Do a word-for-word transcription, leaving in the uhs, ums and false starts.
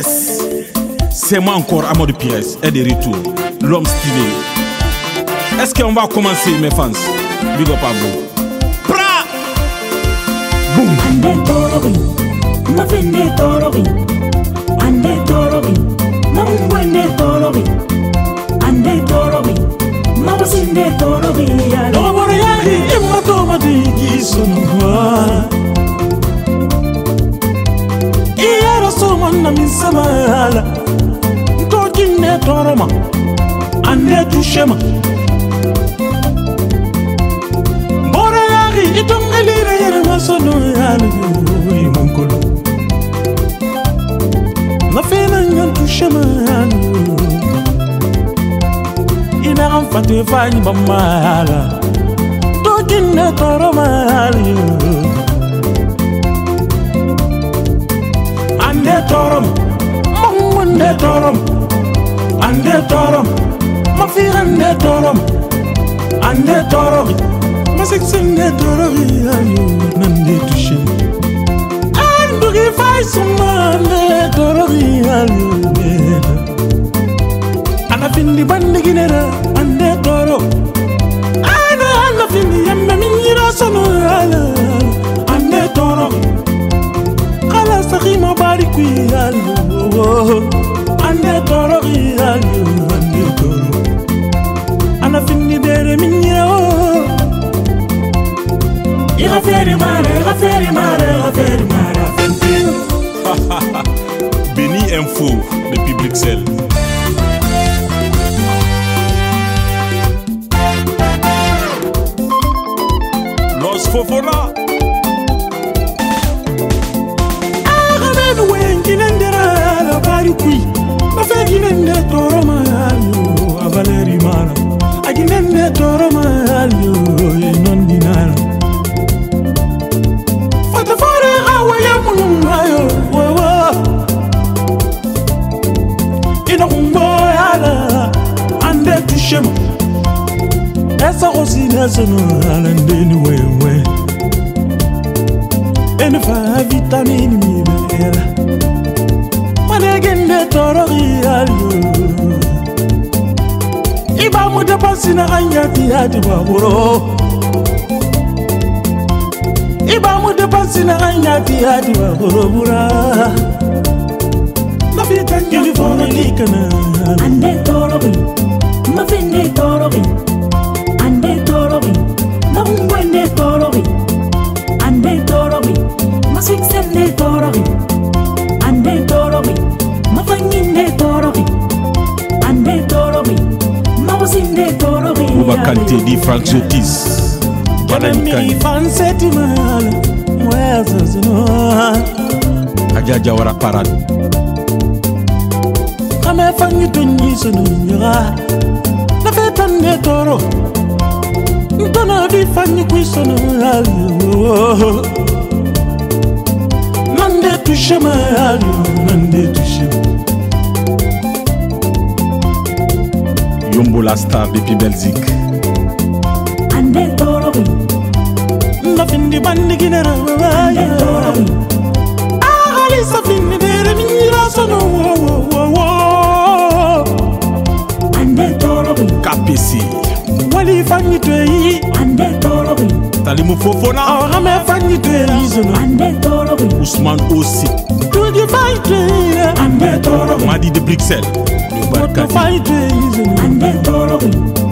Yes, c'est moi encore, Amadou Pires, et de retour, l'homme stylé. Est-ce qu'on va commencer, mes fans? Big up à vous. Pra! Boum! Ande torobi, ma fende torobi. Ande torobi, ma umwende torobi. Ande torobi, ma wasinde torobi. Lobore yahi, imma toma di gisunwa. Iyara somana misamala. Ntokine toroma, ande tushema. Bore yahi, itongelire yere masono yalu imunkolo. Na fena ngan tushema yalu. Ina amfate fanyi bamala. Tokine toroma yalu. Ande torom, mungwende torom. Ande torom, ma fi ande torom. Ande torom, ma seksende torom. Ayo, nande touche. Ando ki fay suma ande torom. Ayo, ana findi bandi ginera ande torom. Ana ana findi yemme minira sono ala. Ande torom. Kala sakima bari kuyalu. Ande toro yalu, ande toro. Ana fini dere minya. Ira feri mare, ira feri mare, ira feri mare. Béni Info depuis Bruxelles. Los Fofona. Kinendera bari kui na fe kinende toro mayo avaleri mana a kinende toro mayo non dinara fata fare awa ya munayo wa ina kumbo ala ande tushema esa osina sono ala ndeni wewe ene fa vitamini mi bela Manegende toro yalu. Iba mu depansi na anyati hadi waburo. Iba mu depansi na anyati hadi waburo bura. Na fita ngili fona likana. Ande torobi, ma fende torobi. Ande torobi, ma umwende torobi. Ande torobi, ma seksende torobi. Ande torobi, ma fanginde torobi. Ande torobi, ma wasinde torobi. Uba Kanté di Frank Sotis. Kanami fanseti mala, mweza zino. Adja Jawara Parade. Kame fangi tunyi sunu nyira. Na fetande toro. Ntona vi fangi kuisono alu. Nande touche ma alu, nande touche. Yombo la star depuis Belgique. Ande torobi, Na findi bandi ginera ande torobi. Ah, Alisa findi dere minira sono wo wo wo. Ande torobi, K P C. Wali fangi twei, ande torobi. Talimu Fofona. ah me fangi twei sono. Ande torobi, Ousmane Ossi. Tugi fai twei, ande torobi. Madi de Bruxelles. Le what Barkadi. fai twei sono. Ande torobi,